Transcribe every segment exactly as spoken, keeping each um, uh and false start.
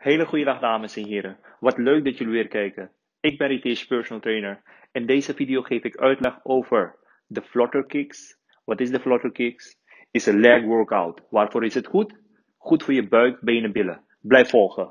Hele goede dag dames en heren. Wat leuk dat jullie weer kijken. Ik ben Ritesh, personal trainer. In deze video geef ik uitleg over de flutter kicks. Wat is de flutter kicks? Is een leg workout. Waarvoor is het goed? Goed voor je buik, benen, billen. Blijf volgen.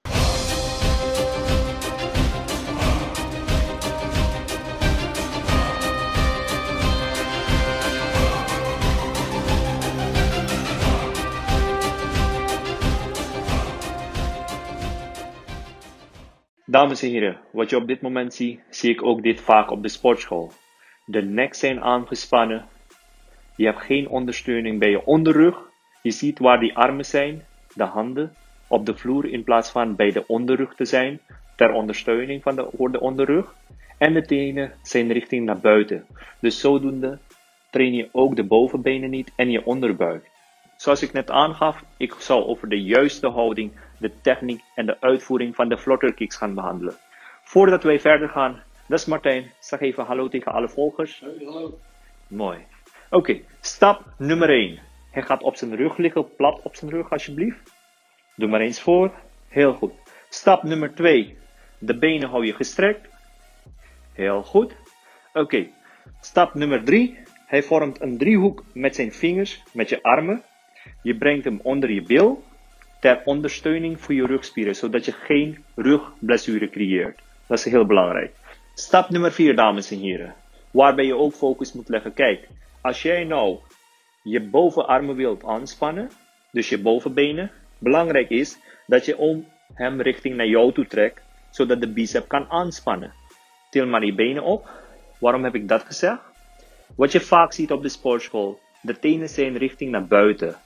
Dames en heren, wat je op dit moment ziet, zie ik ook dit vaak op de sportschool. De nek zijn aangespannen. Je hebt geen ondersteuning bij je onderrug. Je ziet waar die armen zijn, de handen, op de vloer in plaats van bij de onderrug te zijn, ter ondersteuning van de, voor de onderrug. En de tenen zijn richting naar buiten. Dus zodoende train je ook de bovenbenen niet en je onderbuik. Zoals ik net aangaf, ik zal over de juiste houding, de techniek en de uitvoering van de flutter kicks gaan behandelen. Voordat wij verder gaan, dat is Martijn. Zeg even hallo tegen alle volgers. Hey, hallo. Mooi. Oké, okay, stap nummer één. Hij gaat op zijn rug liggen, plat op zijn rug alsjeblieft. Doe maar eens voor. Heel goed. Stap nummer twee. De benen hou je gestrekt. Heel goed. Oké, okay. Stap nummer drie. Hij vormt een driehoek met zijn vingers, met je armen. Je brengt hem onder je bil, ter ondersteuning voor je rugspieren, zodat je geen rugblessure creëert. Dat is heel belangrijk. Stap nummer vier, dames en heren, waarbij je ook focus moet leggen. Kijk, als jij nou je bovenarmen wilt aanspannen, dus je bovenbenen, belangrijk is dat je om hem richting naar jou toe trekt, zodat de bicep kan aanspannen. Til maar je benen op. Waarom heb ik dat gezegd? Wat je vaak ziet op de sportschool, de tenen zijn richting naar buiten.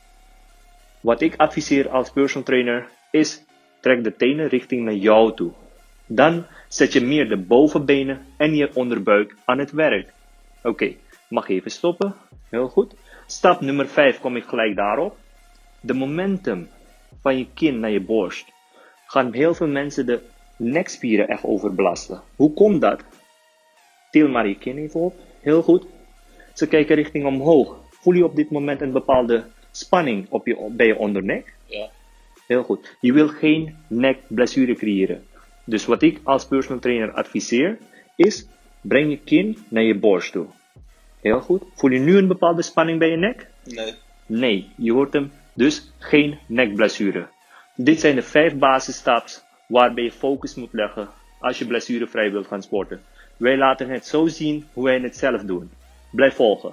Wat ik adviseer als personal trainer is, trek de tenen richting naar jou toe. Dan zet je meer de bovenbenen en je onderbuik aan het werk. Oké, okay, mag even stoppen. Heel goed. Stap nummer vijf kom ik gelijk daarop. De momentum van je kin naar je borst gaan heel veel mensen de nekspieren echt overbelasten. Hoe komt dat? Til maar je kin even op. Heel goed. Ze kijken richting omhoog. Voel je op dit moment een bepaalde spanning op je, bij je ondernek? Ja. Heel goed. Je wil geen nekblessure creëren. Dus wat ik als personal trainer adviseer is, breng je kin naar je borst toe. Heel goed. Voel je nu een bepaalde spanning bij je nek? Nee. Nee, je hoort hem. Dus geen nekblessure. Dit zijn de vijf basisstaps waarbij je focus moet leggen als je blessurevrij wilt gaan sporten. Wij laten het zo zien hoe wij het zelf doen. Blijf volgen.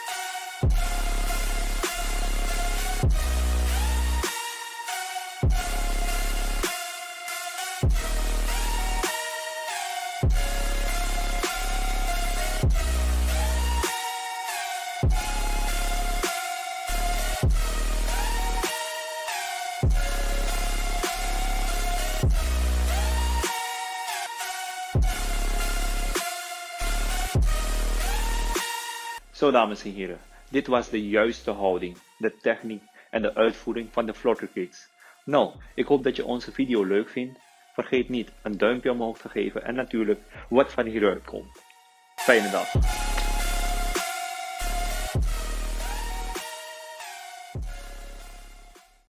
Zo dames en heren, dit was de juiste houding, de techniek en de uitvoering van de flutter kicks. Nou, ik hoop dat je onze video leuk vindt. Vergeet niet een duimpje omhoog te geven en natuurlijk wat van hieruit komt. Fijne dag.